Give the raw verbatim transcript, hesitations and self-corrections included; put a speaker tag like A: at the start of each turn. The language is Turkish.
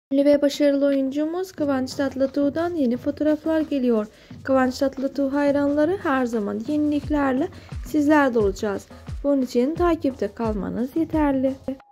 A: Ünlü ve başarılı oyuncumuz Kıvanç Tatlıtuğ'dan yeni fotoğraflar geliyor. Kıvanç Tatlıtuğ hayranları her zaman yeniliklerle sizlerle olacağız. Bunun için takipte kalmanız yeterli.